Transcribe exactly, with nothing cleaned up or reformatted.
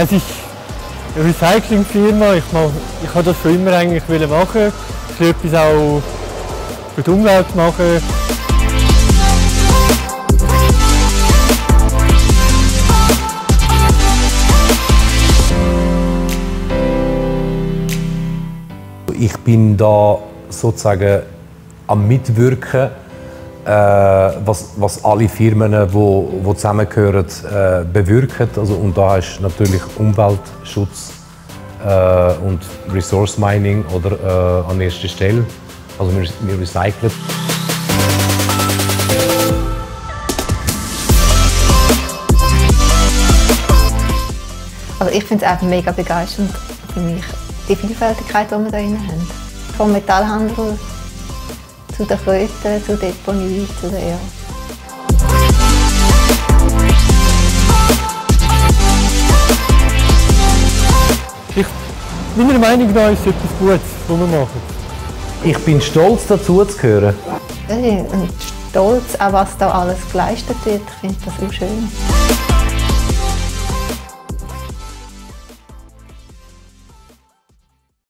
Es ist eine Recyclingfirma. Ich, mach, ich wollte das schon immer eigentlich machen. Ich will etwas auch für die Umwelt machen. Ich bin da sozusagen am Mitwirken, äh, was, was alle Firmen, die wo, wo zusammengehören, äh, bewirken. Also, und da ist natürlich Umweltschutz äh, und Resource Mining oder, äh, an erster Stelle. Also wir, wir recyceln. Also ich finde es einfach mega begeisternd für mich, die Vielfältigkeit, die wir hier drin haben. Vom Metallhandel zu der Kröte, zur Deponie, zu der ja. Ich, meiner Meinung nach ist es etwas Gutes, was wir machen. Ich bin stolz, dazu zu gehören. Ich bin stolz, auch was da alles geleistet wird. Ich finde das so schön.